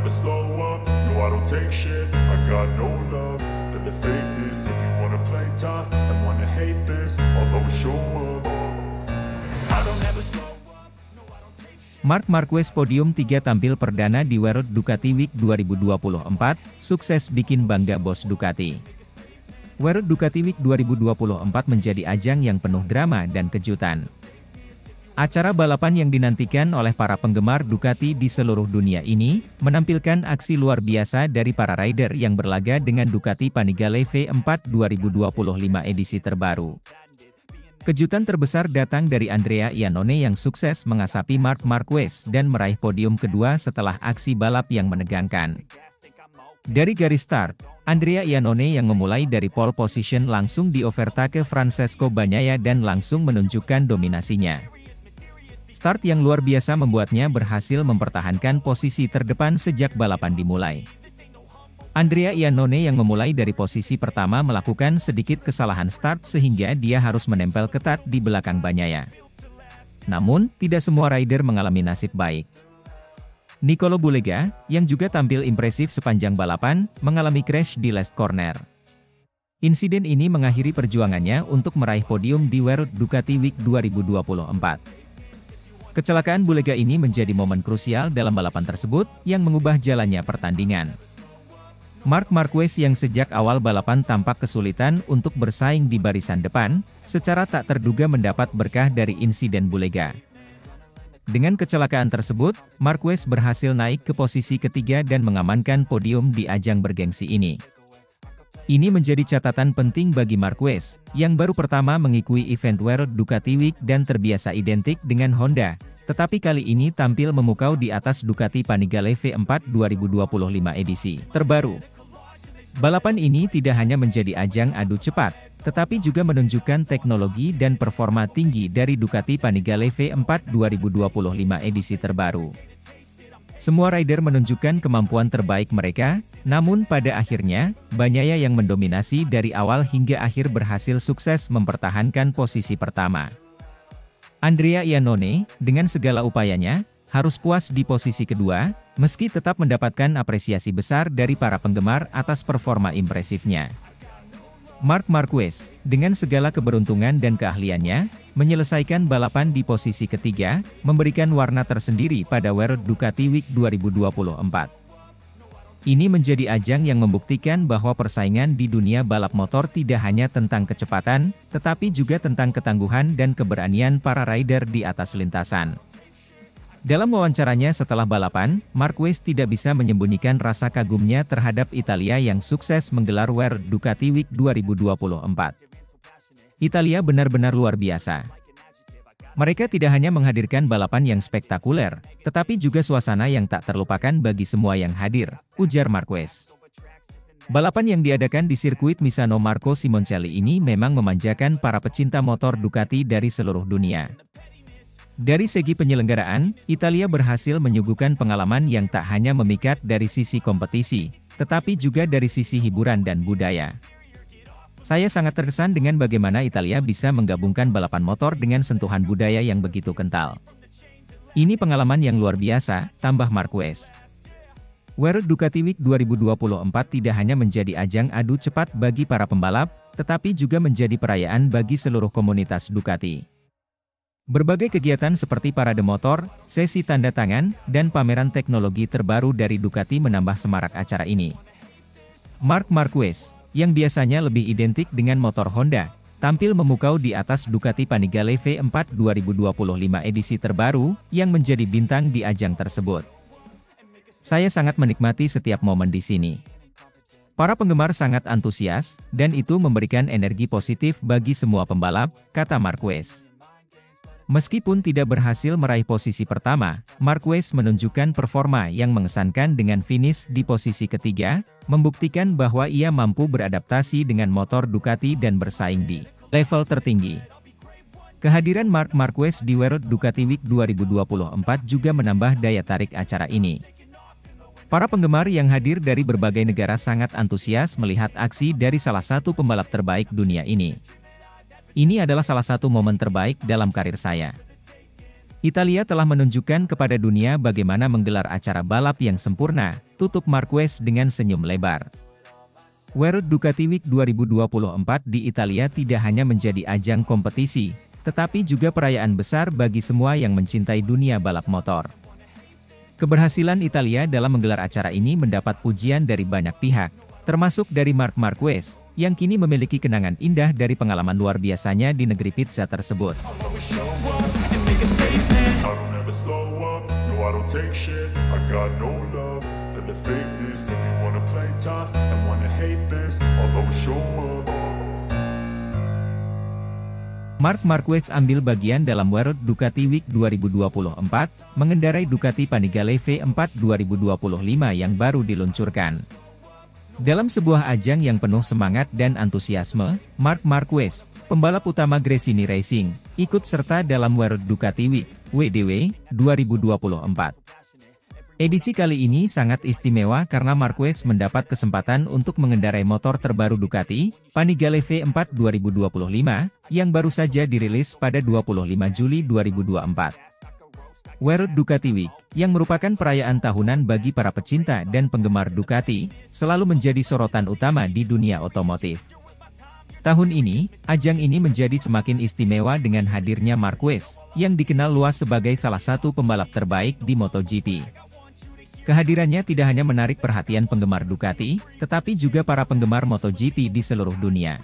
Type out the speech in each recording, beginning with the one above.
never slow up, no I don't take shit. I got no love for the fakeness. If you wanna play tough and wanna hate this, I'll always show up. I don't ever slow up, no I don't take shit. Marc Marquez podium 3 tampil perdana di World Ducati Week 2024, sukses bikin bangga bos Ducati. World Ducati Week 2024 menjadi ajang yang penuh drama dan kejutan. Acara balapan yang dinantikan oleh para penggemar Ducati di seluruh dunia ini, menampilkan aksi luar biasa dari para rider yang berlaga dengan Ducati Panigale V4 2025 edisi terbaru. Kejutan terbesar datang dari Andrea Iannone yang sukses mengasapi Marc Marquez dan meraih podium kedua setelah aksi balap yang menegangkan. Dari garis start, Andrea Iannone yang memulai dari pole position langsung diovertake Francesco Bagnaia dan langsung menunjukkan dominasinya. Start yang luar biasa membuatnya berhasil mempertahankan posisi terdepan sejak balapan dimulai. Andrea Iannone yang memulai dari posisi pertama melakukan sedikit kesalahan start sehingga dia harus menempel ketat di belakang Bagnaia. Namun, tidak semua rider mengalami nasib baik. Nicolo Bulega, yang juga tampil impresif sepanjang balapan, mengalami crash di last corner. Insiden ini mengakhiri perjuangannya untuk meraih podium di World Ducati Week 2024. Kecelakaan Bulega ini menjadi momen krusial dalam balapan tersebut, yang mengubah jalannya pertandingan. Marc Marquez yang sejak awal balapan tampak kesulitan untuk bersaing di barisan depan, secara tak terduga mendapat berkah dari insiden Bulega. Dengan kecelakaan tersebut, Marquez berhasil naik ke posisi ketiga dan mengamankan podium di ajang bergengsi ini. Ini menjadi catatan penting bagi Marquez, yang baru pertama mengikuti event World Ducati Week dan terbiasa identik dengan Honda, tetapi kali ini tampil memukau di atas Ducati Panigale V4 2025 edisi terbaru. Balapan ini tidak hanya menjadi ajang adu cepat, tetapi juga menunjukkan teknologi dan performa tinggi dari Ducati Panigale V4 2025 edisi terbaru. Semua rider menunjukkan kemampuan terbaik mereka, namun pada akhirnya, Bagnaia yang mendominasi dari awal hingga akhir berhasil sukses mempertahankan posisi pertama. Andrea Iannone, dengan segala upayanya, harus puas di posisi kedua, meski tetap mendapatkan apresiasi besar dari para penggemar atas performa impresifnya. Marc Marquez, dengan segala keberuntungan dan keahliannya, menyelesaikan balapan di posisi ketiga, memberikan warna tersendiri pada World Ducati Week 2024. Ini menjadi ajang yang membuktikan bahwa persaingan di dunia balap motor tidak hanya tentang kecepatan, tetapi juga tentang ketangguhan dan keberanian para rider di atas lintasan. Dalam wawancaranya setelah balapan, Marquez tidak bisa menyembunyikan rasa kagumnya terhadap Italia yang sukses menggelar World Ducati Week 2024. Italia benar-benar luar biasa. Mereka tidak hanya menghadirkan balapan yang spektakuler, tetapi juga suasana yang tak terlupakan bagi semua yang hadir, ujar Marquez. Balapan yang diadakan di sirkuit Misano Marco Simoncelli ini memang memanjakan para pecinta motor Ducati dari seluruh dunia. Dari segi penyelenggaraan, Italia berhasil menyuguhkan pengalaman yang tak hanya memikat dari sisi kompetisi, tetapi juga dari sisi hiburan dan budaya. Saya sangat terkesan dengan bagaimana Italia bisa menggabungkan balapan motor dengan sentuhan budaya yang begitu kental. Ini pengalaman yang luar biasa, tambah Marquez. World Ducati Week 2024 tidak hanya menjadi ajang adu cepat bagi para pembalap, tetapi juga menjadi perayaan bagi seluruh komunitas Ducati. Berbagai kegiatan seperti parade motor, sesi tanda tangan, dan pameran teknologi terbaru dari Ducati menambah semarak acara ini. Marc Marquez, yang biasanya lebih identik dengan motor Honda, tampil memukau di atas Ducati Panigale V4 2025 edisi terbaru, yang menjadi bintang di ajang tersebut. Saya sangat menikmati setiap momen di sini. Para penggemar sangat antusias, dan itu memberikan energi positif bagi semua pembalap, kata Marquez. Meskipun tidak berhasil meraih posisi pertama, Marquez menunjukkan performa yang mengesankan dengan finish di posisi ketiga, membuktikan bahwa ia mampu beradaptasi dengan motor Ducati dan bersaing di level tertinggi. Kehadiran Marc Marquez di World Ducati Week 2024 juga menambah daya tarik acara ini. Para penggemar yang hadir dari berbagai negara sangat antusias melihat aksi dari salah satu pembalap terbaik dunia ini. Ini adalah salah satu momen terbaik dalam karir saya. Italia telah menunjukkan kepada dunia bagaimana menggelar acara balap yang sempurna, tutup Marquez dengan senyum lebar. World Ducati Week 2024 di Italia tidak hanya menjadi ajang kompetisi, tetapi juga perayaan besar bagi semua yang mencintai dunia balap motor. Keberhasilan Italia dalam menggelar acara ini mendapat pujian dari banyak pihak, termasuk dari Marc Marquez, yang kini memiliki kenangan indah dari pengalaman luar biasanya di negeri pizza tersebut. Marc Marquez ambil bagian dalam World Ducati Week 2024, mengendarai Ducati Panigale V4 2025 yang baru diluncurkan. Dalam sebuah ajang yang penuh semangat dan antusiasme, Marc Marquez, pembalap utama Gresini Racing, ikut serta dalam World Ducati Week, WDW, 2024. Edisi kali ini sangat istimewa karena Marquez mendapat kesempatan untuk mengendarai motor terbaru Ducati, Panigale V4 2025, yang baru saja dirilis pada 25 Juli 2024. World Ducati Week, yang merupakan perayaan tahunan bagi para pecinta dan penggemar Ducati, selalu menjadi sorotan utama di dunia otomotif. Tahun ini, ajang ini menjadi semakin istimewa dengan hadirnya Marquez, yang dikenal luas sebagai salah satu pembalap terbaik di MotoGP. Kehadirannya tidak hanya menarik perhatian penggemar Ducati, tetapi juga para penggemar MotoGP di seluruh dunia.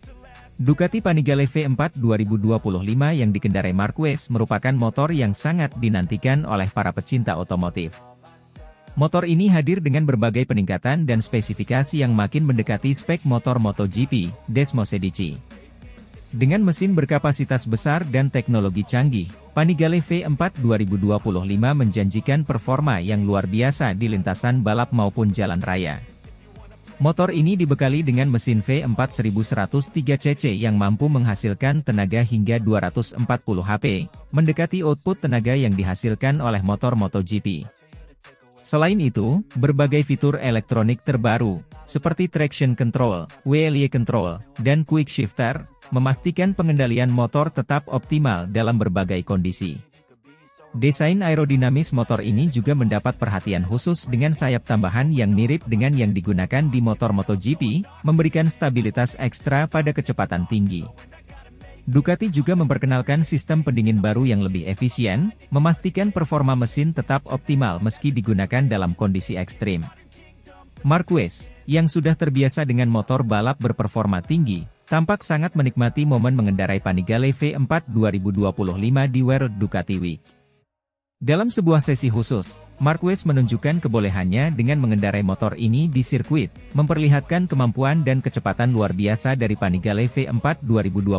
Ducati Panigale V4 2025 yang dikendarai Marquez merupakan motor yang sangat dinantikan oleh para pecinta otomotif. Motor ini hadir dengan berbagai peningkatan dan spesifikasi yang makin mendekati spek motor MotoGP, Desmosedici. Dengan mesin berkapasitas besar dan teknologi canggih, Panigale V4 2025 menjanjikan performa yang luar biasa di lintasan balap maupun jalan raya. Motor ini dibekali dengan mesin V4 1103 cc yang mampu menghasilkan tenaga hingga 240 HP, mendekati output tenaga yang dihasilkan oleh motor MotoGP. Selain itu, berbagai fitur elektronik terbaru, seperti traction control, wheel control, dan quick shifter, memastikan pengendalian motor tetap optimal dalam berbagai kondisi. Desain aerodinamis motor ini juga mendapat perhatian khusus dengan sayap tambahan yang mirip dengan yang digunakan di motor MotoGP, memberikan stabilitas ekstra pada kecepatan tinggi. Ducati juga memperkenalkan sistem pendingin baru yang lebih efisien, memastikan performa mesin tetap optimal meski digunakan dalam kondisi ekstrim. Marquez, yang sudah terbiasa dengan motor balap berperforma tinggi, tampak sangat menikmati momen mengendarai Panigale V4 2025 di World Ducati Week. Dalam sebuah sesi khusus, Marquez menunjukkan kebolehannya dengan mengendarai motor ini di sirkuit, memperlihatkan kemampuan dan kecepatan luar biasa dari Panigale V4 2025.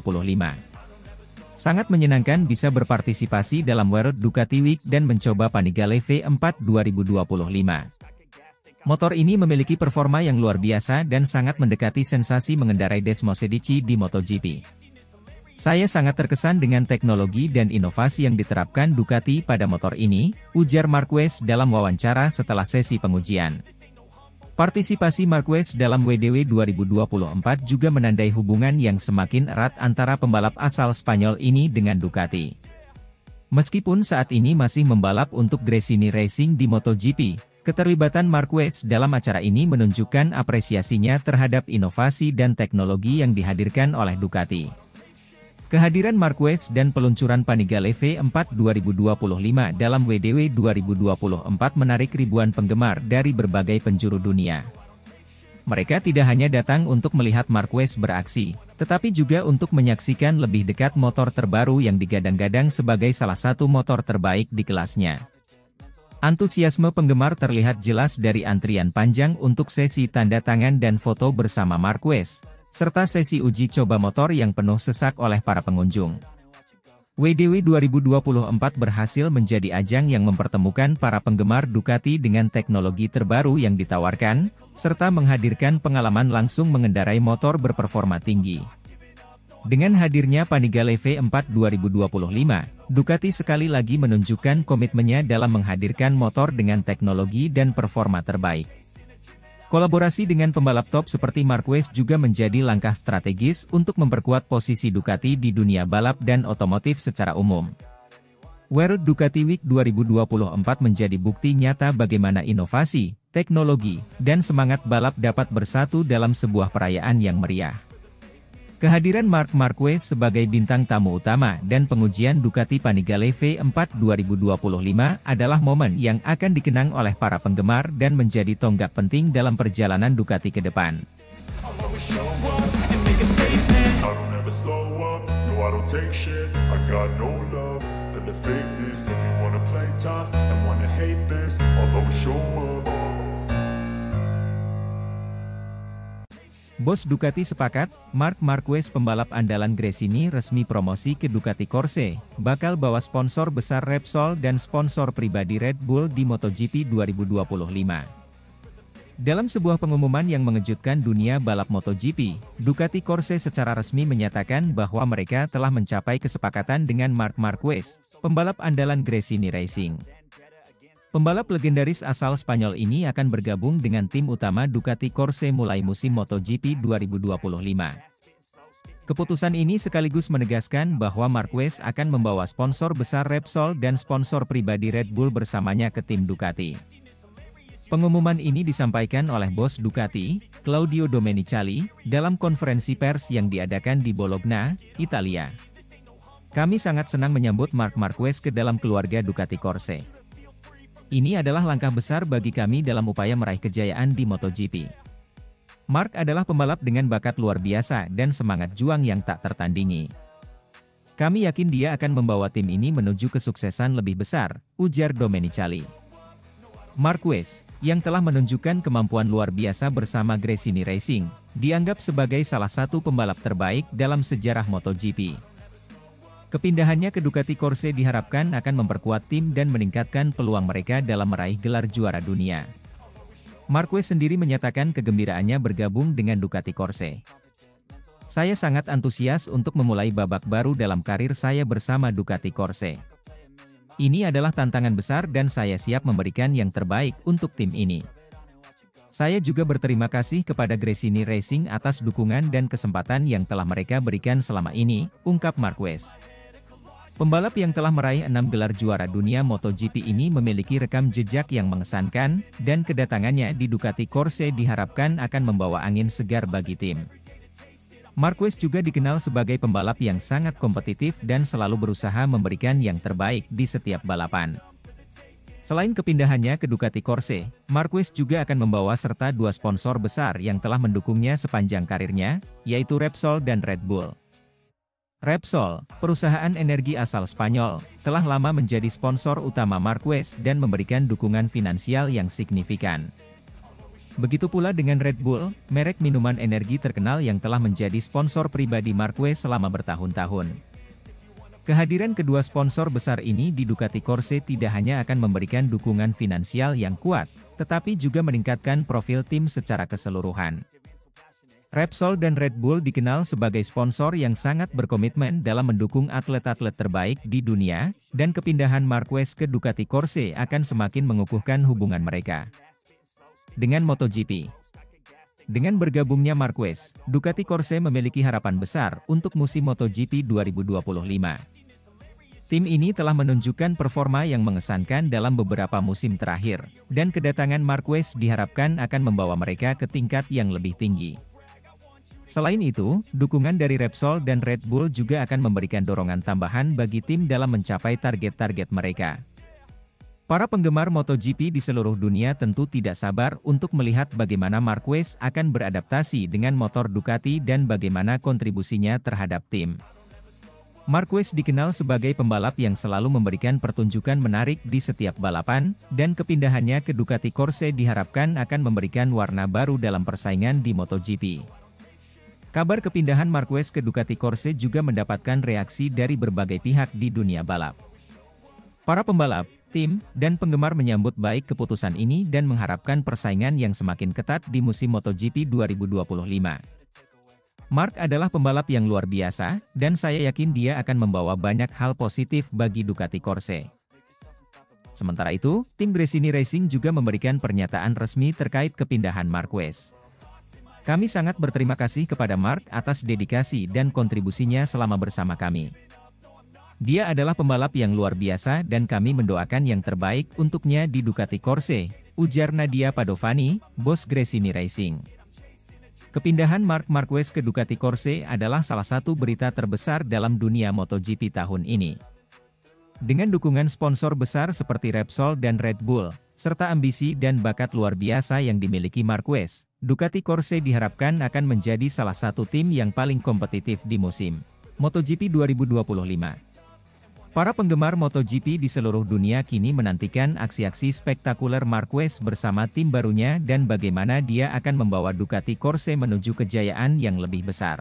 Sangat menyenangkan bisa berpartisipasi dalam World Ducati Week dan mencoba Panigale V4 2025. Motor ini memiliki performa yang luar biasa dan sangat mendekati sensasi mengendarai Desmosedici di MotoGP. Saya sangat terkesan dengan teknologi dan inovasi yang diterapkan Ducati pada motor ini, ujar Marquez dalam wawancara setelah sesi pengujian. Partisipasi Marquez dalam WDW 2024 juga menandai hubungan yang semakin erat antara pembalap asal Spanyol ini dengan Ducati. Meskipun saat ini masih membalap untuk Gresini Racing di MotoGP, keterlibatan Marquez dalam acara ini menunjukkan apresiasinya terhadap inovasi dan teknologi yang dihadirkan oleh Ducati. Kehadiran Marquez dan peluncuran Panigale V4 2025 dalam WDW 2024 menarik ribuan penggemar dari berbagai penjuru dunia. Mereka tidak hanya datang untuk melihat Marquez beraksi, tetapi juga untuk menyaksikan lebih dekat motor terbaru yang digadang-gadang sebagai salah satu motor terbaik di kelasnya. Antusiasme penggemar terlihat jelas dari antrian panjang untuk sesi tanda tangan dan foto bersama Marquez, serta sesi uji coba motor yang penuh sesak oleh para pengunjung. WDW 2024 berhasil menjadi ajang yang mempertemukan para penggemar Ducati dengan teknologi terbaru yang ditawarkan, serta menghadirkan pengalaman langsung mengendarai motor berperforma tinggi. Dengan hadirnya Panigale V4 2025, Ducati sekali lagi menunjukkan komitmennya dalam menghadirkan motor dengan teknologi dan performa terbaik. Kolaborasi dengan pembalap top seperti Marquez juga menjadi langkah strategis untuk memperkuat posisi Ducati di dunia balap dan otomotif secara umum. World Ducati Week 2024 menjadi bukti nyata bagaimana inovasi, teknologi, dan semangat balap dapat bersatu dalam sebuah perayaan yang meriah. Kehadiran Marc Marquez sebagai bintang tamu utama dan pengujian Ducati Panigale V4 2025 adalah momen yang akan dikenang oleh para penggemar dan menjadi tonggak penting dalam perjalanan Ducati ke depan. Bos Ducati sepakat, Marc Marquez pembalap andalan Gresini resmi promosi ke Ducati Corse, bakal bawa sponsor besar Repsol dan sponsor pribadi Red Bull di MotoGP 2025. Dalam sebuah pengumuman yang mengejutkan dunia balap MotoGP, Ducati Corse secara resmi menyatakan bahwa mereka telah mencapai kesepakatan dengan Marc Marquez, pembalap andalan Gresini Racing. Pembalap legendaris asal Spanyol ini akan bergabung dengan tim utama Ducati Corse mulai musim MotoGP 2025. Keputusan ini sekaligus menegaskan bahwa Marquez akan membawa sponsor besar Repsol dan sponsor pribadi Red Bull bersamanya ke tim Ducati. Pengumuman ini disampaikan oleh bos Ducati, Claudio Domenicali, dalam konferensi pers yang diadakan di Bologna, Italia. Kami sangat senang menyambut Marc Marquez ke dalam keluarga Ducati Corse. Ini adalah langkah besar bagi kami dalam upaya meraih kejayaan di MotoGP. Marc adalah pembalap dengan bakat luar biasa dan semangat juang yang tak tertandingi. Kami yakin dia akan membawa tim ini menuju kesuksesan lebih besar, ujar Domenicali. Marquez, yang telah menunjukkan kemampuan luar biasa bersama Gresini Racing, dianggap sebagai salah satu pembalap terbaik dalam sejarah MotoGP. Kepindahannya ke Ducati Corse diharapkan akan memperkuat tim dan meningkatkan peluang mereka dalam meraih gelar juara dunia. Marquez sendiri menyatakan kegembiraannya bergabung dengan Ducati Corse. Saya sangat antusias untuk memulai babak baru dalam karir saya bersama Ducati Corse. Ini adalah tantangan besar dan saya siap memberikan yang terbaik untuk tim ini. Saya juga berterima kasih kepada Gresini Racing atas dukungan dan kesempatan yang telah mereka berikan selama ini, ungkap Marquez. Pembalap yang telah meraih 6 gelar juara dunia MotoGP ini memiliki rekam jejak yang mengesankan, dan kedatangannya di Ducati Corse diharapkan akan membawa angin segar bagi tim. Marquez juga dikenal sebagai pembalap yang sangat kompetitif dan selalu berusaha memberikan yang terbaik di setiap balapan. Selain kepindahannya ke Ducati Corse, Marquez juga akan membawa serta dua sponsor besar yang telah mendukungnya sepanjang karirnya, yaitu Repsol dan Red Bull. Repsol, perusahaan energi asal Spanyol, telah lama menjadi sponsor utama Marquez dan memberikan dukungan finansial yang signifikan. Begitu pula dengan Red Bull, merek minuman energi terkenal yang telah menjadi sponsor pribadi Marquez selama bertahun-tahun. Kehadiran kedua sponsor besar ini di Ducati Corse tidak hanya akan memberikan dukungan finansial yang kuat, tetapi juga meningkatkan profil tim secara keseluruhan. Repsol dan Red Bull dikenal sebagai sponsor yang sangat berkomitmen dalam mendukung atlet-atlet terbaik di dunia, dan kepindahan Marquez ke Ducati Corse akan semakin mengukuhkan hubungan mereka dengan MotoGP. Dengan bergabungnya Marquez, Ducati Corse memiliki harapan besar untuk musim MotoGP 2025. Tim ini telah menunjukkan performa yang mengesankan dalam beberapa musim terakhir, dan kedatangan Marquez diharapkan akan membawa mereka ke tingkat yang lebih tinggi. Selain itu, dukungan dari Repsol dan Red Bull juga akan memberikan dorongan tambahan bagi tim dalam mencapai target-target mereka. Para penggemar MotoGP di seluruh dunia tentu tidak sabar untuk melihat bagaimana Marquez akan beradaptasi dengan motor Ducati dan bagaimana kontribusinya terhadap tim. Marquez dikenal sebagai pembalap yang selalu memberikan pertunjukan menarik di setiap balapan, dan kepindahannya ke Ducati Corse diharapkan akan memberikan warna baru dalam persaingan di MotoGP. Kabar kepindahan Marquez ke Ducati Corse juga mendapatkan reaksi dari berbagai pihak di dunia balap. Para pembalap, tim, dan penggemar menyambut baik keputusan ini dan mengharapkan persaingan yang semakin ketat di musim MotoGP 2025. Marc adalah pembalap yang luar biasa, dan saya yakin dia akan membawa banyak hal positif bagi Ducati Corse. Sementara itu, tim Gresini Racing juga memberikan pernyataan resmi terkait kepindahan Marquez. Kami sangat berterima kasih kepada Marc atas dedikasi dan kontribusinya selama bersama kami. Dia adalah pembalap yang luar biasa dan kami mendoakan yang terbaik untuknya di Ducati Corse, ujar Nadia Padovani, bos Gresini Racing. Kepindahan Marc Marquez ke Ducati Corse adalah salah satu berita terbesar dalam dunia MotoGP tahun ini. Dengan dukungan sponsor besar seperti Repsol dan Red Bull, serta ambisi dan bakat luar biasa yang dimiliki Marquez, Ducati Corse diharapkan akan menjadi salah satu tim yang paling kompetitif di musim MotoGP 2025. Para penggemar MotoGP di seluruh dunia kini menantikan aksi-aksi spektakuler Marquez bersama tim barunya dan bagaimana dia akan membawa Ducati Corse menuju kejayaan yang lebih besar.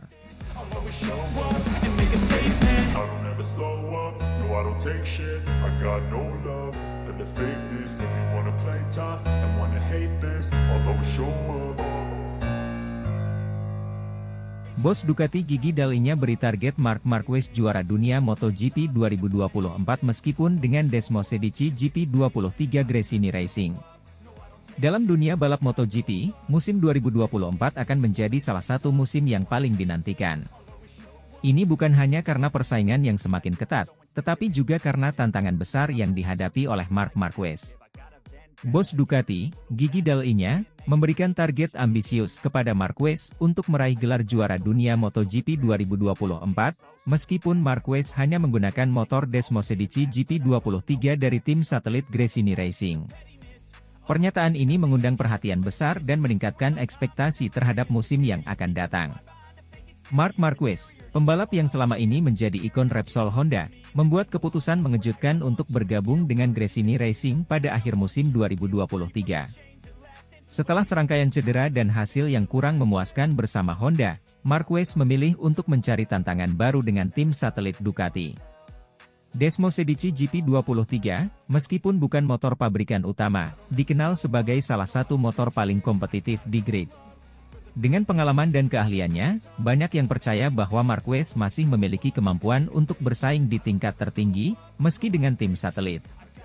Bos Ducati Gigi Dall'Igna beri target Marc Marquez juara dunia MotoGP 2024 meskipun dengan Desmosedici GP23 Gresini Racing. Dalam dunia balap MotoGP, musim 2024 akan menjadi salah satu musim yang paling dinantikan. Ini bukan hanya karena persaingan yang semakin ketat, tetapi juga karena tantangan besar yang dihadapi oleh Marc Marquez. Bos Ducati, Gigi Dall'Igna, memberikan target ambisius kepada Marquez untuk meraih gelar juara dunia MotoGP 2024, meskipun Marquez hanya menggunakan motor Desmosedici GP23 dari tim satelit Gresini Racing. Pernyataan ini mengundang perhatian besar dan meningkatkan ekspektasi terhadap musim yang akan datang. Marc Marquez, pembalap yang selama ini menjadi ikon Repsol Honda, membuat keputusan mengejutkan untuk bergabung dengan Gresini Racing pada akhir musim 2023. Setelah serangkaian cedera dan hasil yang kurang memuaskan bersama Honda, Marquez memilih untuk mencari tantangan baru dengan tim satelit Ducati. Desmosedici GP23, meskipun bukan motor pabrikan utama, dikenal sebagai salah satu motor paling kompetitif di grid. Dengan pengalaman dan keahliannya, banyak yang percaya bahwa Marquez masih memiliki kemampuan untuk bersaing di tingkat tertinggi, meski dengan tim satelit.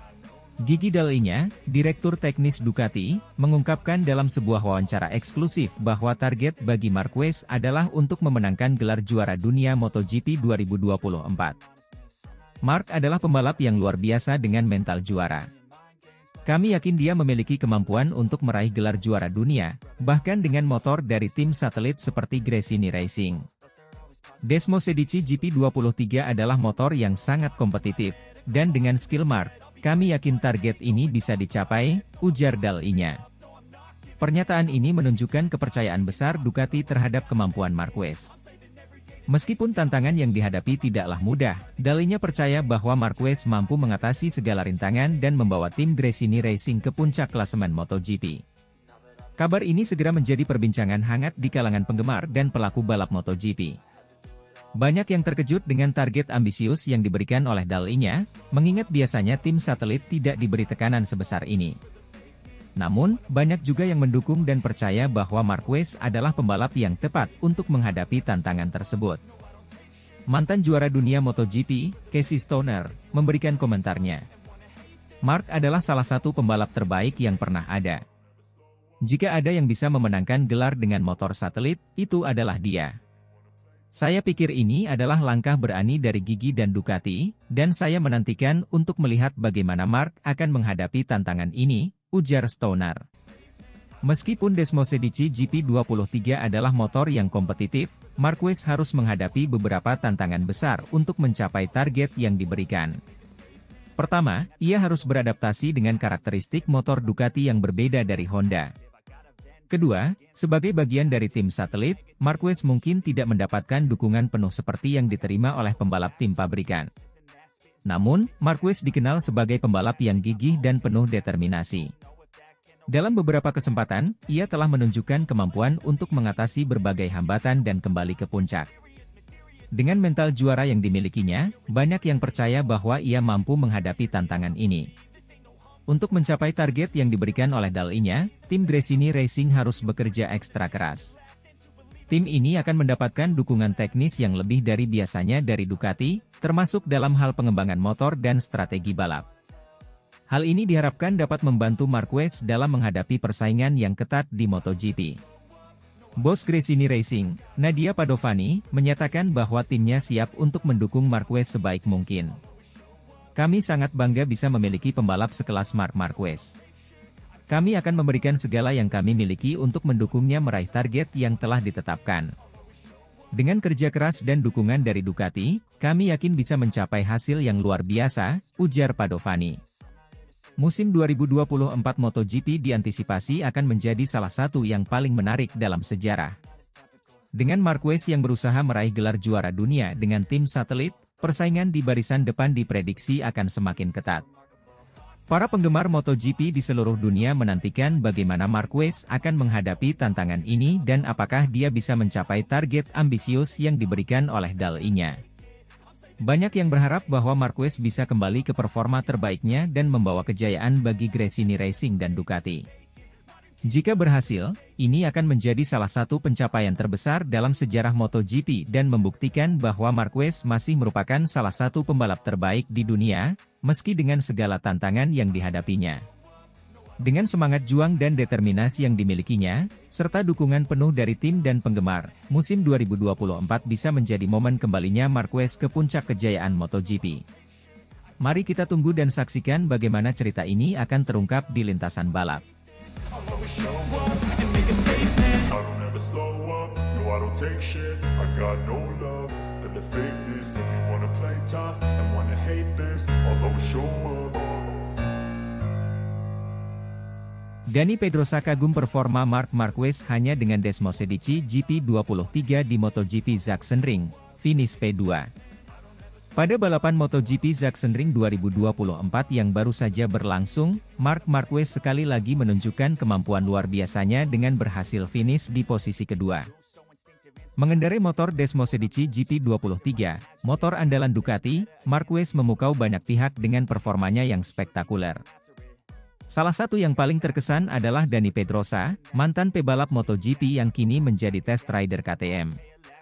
Gigi Dall'Igna, Direktur Teknis Ducati, mengungkapkan dalam sebuah wawancara eksklusif bahwa target bagi Marquez adalah untuk memenangkan gelar juara dunia MotoGP 2024. Marc adalah pembalap yang luar biasa dengan mental juara. Kami yakin dia memiliki kemampuan untuk meraih gelar juara dunia, bahkan dengan motor dari tim satelit seperti Gresini Racing. Desmosedici GP23 adalah motor yang sangat kompetitif, dan dengan skill Marc, kami yakin target ini bisa dicapai, ujar Dall'Igna. Pernyataan ini menunjukkan kepercayaan besar Ducati terhadap kemampuan Marquez. Meskipun tantangan yang dihadapi tidaklah mudah, Dall'Igna percaya bahwa Marquez mampu mengatasi segala rintangan dan membawa tim Gresini Racing ke puncak klasemen MotoGP. Kabar ini segera menjadi perbincangan hangat di kalangan penggemar dan pelaku balap MotoGP. Banyak yang terkejut dengan target ambisius yang diberikan oleh Dall'Igna, mengingat biasanya tim satelit tidak diberi tekanan sebesar ini. Namun, banyak juga yang mendukung dan percaya bahwa Marquez adalah pembalap yang tepat untuk menghadapi tantangan tersebut. Mantan juara dunia MotoGP, Casey Stoner, memberikan komentarnya. Marc adalah salah satu pembalap terbaik yang pernah ada. Jika ada yang bisa memenangkan gelar dengan motor satelit, itu adalah dia. Saya pikir ini adalah langkah berani dari Gigi dan Ducati, dan saya menantikan untuk melihat bagaimana Marc akan menghadapi tantangan ini, ujar Stoner. Meskipun Desmosedici GP23 adalah motor yang kompetitif, Marquez harus menghadapi beberapa tantangan besar untuk mencapai target yang diberikan. Pertama, ia harus beradaptasi dengan karakteristik motor Ducati yang berbeda dari Honda. Kedua, sebagai bagian dari tim satelit, Marquez mungkin tidak mendapatkan dukungan penuh seperti yang diterima oleh pembalap tim pabrikan. Namun, Marquez dikenal sebagai pembalap yang gigih dan penuh determinasi. Dalam beberapa kesempatan, ia telah menunjukkan kemampuan untuk mengatasi berbagai hambatan dan kembali ke puncak. Dengan mental juara yang dimilikinya, banyak yang percaya bahwa ia mampu menghadapi tantangan ini. Untuk mencapai target yang diberikan oleh Dall'Igna, tim Gresini Racing harus bekerja ekstra keras. Tim ini akan mendapatkan dukungan teknis yang lebih dari biasanya dari Ducati, termasuk dalam hal pengembangan motor dan strategi balap. Hal ini diharapkan dapat membantu Marquez dalam menghadapi persaingan yang ketat di MotoGP. Bos Gresini Racing, Nadia Padovani, menyatakan bahwa timnya siap untuk mendukung Marquez sebaik mungkin. Kami sangat bangga bisa memiliki pembalap sekelas Marc Marquez. Kami akan memberikan segala yang kami miliki untuk mendukungnya meraih target yang telah ditetapkan. Dengan kerja keras dan dukungan dari Ducati, kami yakin bisa mencapai hasil yang luar biasa, ujar Padovani. Musim 2024 MotoGP diantisipasi akan menjadi salah satu yang paling menarik dalam sejarah. Dengan Marquez yang berusaha meraih gelar juara dunia dengan tim satelit, persaingan di barisan depan diprediksi akan semakin ketat. Para penggemar MotoGP di seluruh dunia menantikan bagaimana Marquez akan menghadapi tantangan ini dan apakah dia bisa mencapai target ambisius yang diberikan oleh dal-nya. Banyak yang berharap bahwa Marquez bisa kembali ke performa terbaiknya dan membawa kejayaan bagi Gresini Racing dan Ducati. Jika berhasil, ini akan menjadi salah satu pencapaian terbesar dalam sejarah MotoGP dan membuktikan bahwa Marquez masih merupakan salah satu pembalap terbaik di dunia, meski dengan segala tantangan yang dihadapinya. Dengan semangat juang dan determinasi yang dimilikinya, serta dukungan penuh dari tim dan penggemar, musim 2024 bisa menjadi momen kembalinya Marquez ke puncak kejayaan MotoGP. Mari kita tunggu dan saksikan bagaimana cerita ini akan terungkap di lintasan balap. Dani Pedrosa kagum performa Marc Marquez hanya dengan Desmosedici GP23 di MotoGP Sachsenring, finish P2. Pada balapan MotoGP Sachsenring 2024 yang baru saja berlangsung, Marc Marquez sekali lagi menunjukkan kemampuan luar biasanya dengan berhasil finish di posisi kedua. Mengendarai motor Desmosedici GP23, motor andalan Ducati, Marquez memukau banyak pihak dengan performanya yang spektakuler. Salah satu yang paling terkesan adalah Dani Pedrosa, mantan pebalap MotoGP yang kini menjadi test rider KTM.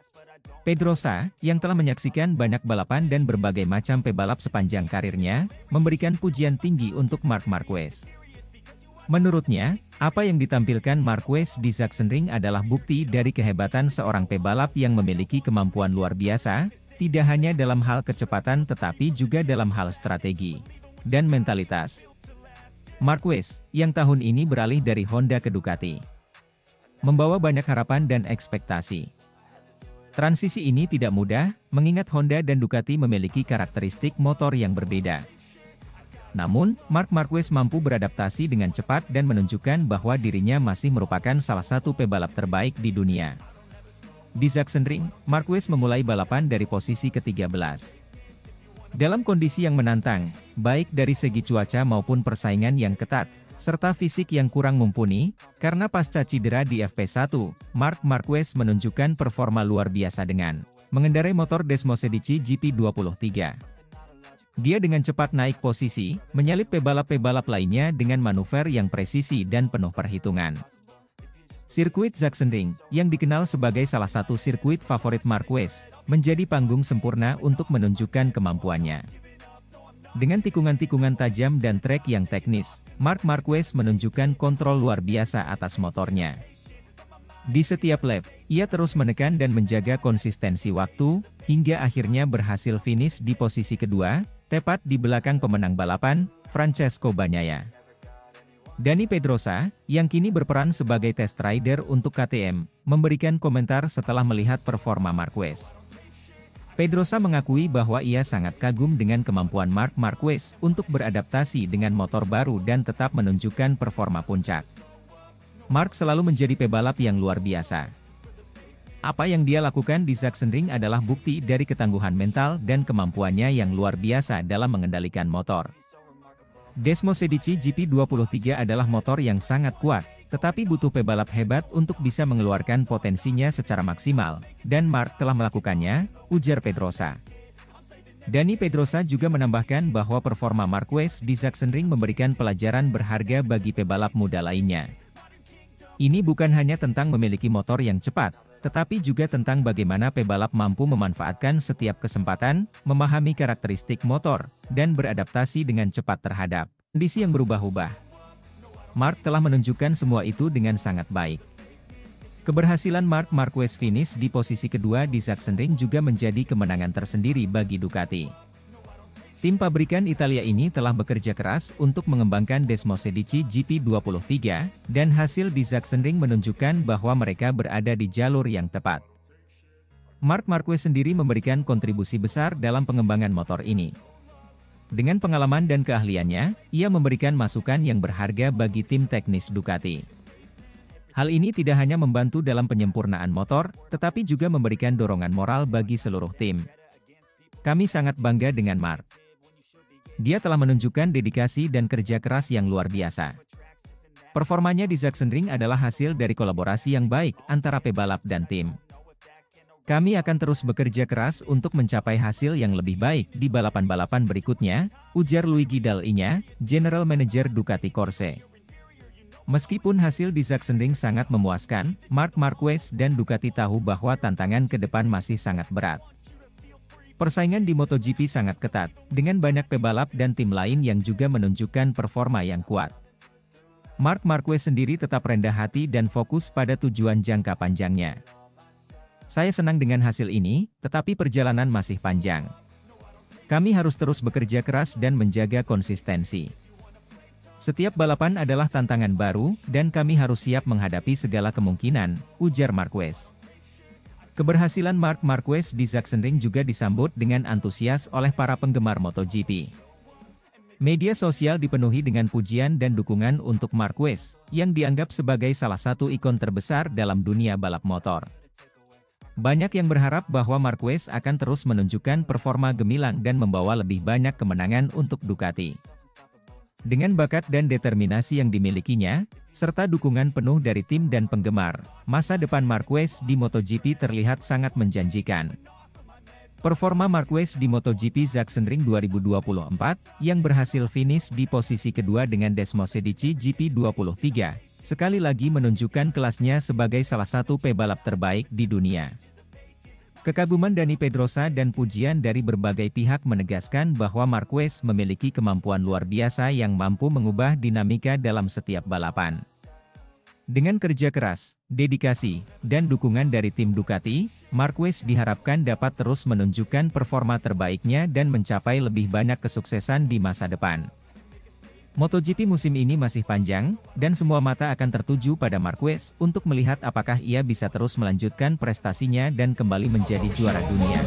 Pedrosa, yang telah menyaksikan banyak balapan dan berbagai macam pebalap sepanjang karirnya, memberikan pujian tinggi untuk Marc Marquez. Menurutnya, apa yang ditampilkan Marquez di Sachsenring adalah bukti dari kehebatan seorang pebalap yang memiliki kemampuan luar biasa, tidak hanya dalam hal kecepatan tetapi juga dalam hal strategi dan mentalitas. Marquez, yang tahun ini beralih dari Honda ke Ducati, membawa banyak harapan dan ekspektasi. Transisi ini tidak mudah, mengingat Honda dan Ducati memiliki karakteristik motor yang berbeda. Namun, Marc Marquez mampu beradaptasi dengan cepat dan menunjukkan bahwa dirinya masih merupakan salah satu pebalap terbaik di dunia. Di Sachsenring, Marquez memulai balapan dari posisi ke-13. Dalam kondisi yang menantang, baik dari segi cuaca maupun persaingan yang ketat, serta fisik yang kurang mumpuni, karena pasca cedera di FP1, Marc Marquez menunjukkan performa luar biasa dengan mengendarai motor Desmosedici GP23. Dia dengan cepat naik posisi, menyalip pebalap-pebalap lainnya dengan manuver yang presisi dan penuh perhitungan. Sirkuit Sachsenring, yang dikenal sebagai salah satu sirkuit favorit Marquez, menjadi panggung sempurna untuk menunjukkan kemampuannya. Dengan tikungan-tikungan tajam dan trek yang teknis, Marc Marquez menunjukkan kontrol luar biasa atas motornya. Di setiap lap, ia terus menekan dan menjaga konsistensi waktu, hingga akhirnya berhasil finish di posisi kedua, tepat di belakang pemenang balapan, Francesco Bagnaia. Dani Pedrosa, yang kini berperan sebagai test rider untuk KTM, memberikan komentar setelah melihat performa Marquez. Pedrosa mengakui bahwa ia sangat kagum dengan kemampuan Marc Marquez untuk beradaptasi dengan motor baru dan tetap menunjukkan performa puncak. Marc selalu menjadi pebalap yang luar biasa. Apa yang dia lakukan di Sachsenring adalah bukti dari ketangguhan mental dan kemampuannya yang luar biasa dalam mengendalikan motor. Desmosedici GP23 adalah motor yang sangat kuat, tetapi butuh pebalap hebat untuk bisa mengeluarkan potensinya secara maksimal, dan Marc telah melakukannya, ujar Pedrosa. Dani Pedrosa juga menambahkan bahwa performa Marquez di Sachsenring memberikan pelajaran berharga bagi pebalap muda lainnya. Ini bukan hanya tentang memiliki motor yang cepat, tetapi juga tentang bagaimana pebalap mampu memanfaatkan setiap kesempatan, memahami karakteristik motor, dan beradaptasi dengan cepat terhadap kondisi yang berubah-ubah. Marc telah menunjukkan semua itu dengan sangat baik. Keberhasilan Marc Marquez finish di posisi kedua di Sachsenring juga menjadi kemenangan tersendiri bagi Ducati. Tim pabrikan Italia ini telah bekerja keras untuk mengembangkan Desmosedici GP23, dan hasil di Sachsenring menunjukkan bahwa mereka berada di jalur yang tepat. Marc Marquez sendiri memberikan kontribusi besar dalam pengembangan motor ini. Dengan pengalaman dan keahliannya, ia memberikan masukan yang berharga bagi tim teknis Ducati. Hal ini tidak hanya membantu dalam penyempurnaan motor, tetapi juga memberikan dorongan moral bagi seluruh tim. Kami sangat bangga dengan Marc. Dia telah menunjukkan dedikasi dan kerja keras yang luar biasa. Performanya di Sachsenring adalah hasil dari kolaborasi yang baik antara pebalap dan tim. Kami akan terus bekerja keras untuk mencapai hasil yang lebih baik di balapan-balapan berikutnya, ujar Luigi Dall'Igna, General Manager Ducati Corse. Meskipun hasil di Sachsenring sangat memuaskan, Marc Marquez dan Ducati tahu bahwa tantangan ke depan masih sangat berat. Persaingan di MotoGP sangat ketat, dengan banyak pebalap dan tim lain yang juga menunjukkan performa yang kuat. Marc Marquez sendiri tetap rendah hati dan fokus pada tujuan jangka panjangnya. Saya senang dengan hasil ini, tetapi perjalanan masih panjang. Kami harus terus bekerja keras dan menjaga konsistensi. Setiap balapan adalah tantangan baru, dan kami harus siap menghadapi segala kemungkinan, ujar Marquez. Keberhasilan Marc Marquez di Sachsenring juga disambut dengan antusias oleh para penggemar MotoGP. Media sosial dipenuhi dengan pujian dan dukungan untuk Marquez, yang dianggap sebagai salah satu ikon terbesar dalam dunia balap motor. Banyak yang berharap bahwa Marquez akan terus menunjukkan performa gemilang dan membawa lebih banyak kemenangan untuk Ducati. Dengan bakat dan determinasi yang dimilikinya, serta dukungan penuh dari tim dan penggemar, masa depan Marquez di MotoGP terlihat sangat menjanjikan. Performa Marquez di MotoGP Sachsenring 2024, yang berhasil finish di posisi kedua dengan Desmosedici GP23, sekali lagi menunjukkan kelasnya sebagai salah satu pebalap terbaik di dunia. Kekaguman Dani Pedrosa dan pujian dari berbagai pihak menegaskan bahwa Marquez memiliki kemampuan luar biasa yang mampu mengubah dinamika dalam setiap balapan. Dengan kerja keras, dedikasi, dan dukungan dari tim Ducati, Marquez diharapkan dapat terus menunjukkan performa terbaiknya dan mencapai lebih banyak kesuksesan di masa depan. MotoGP musim ini masih panjang, dan semua mata akan tertuju pada Marquez untuk melihat apakah ia bisa terus melanjutkan prestasinya dan kembali menjadi juara dunia.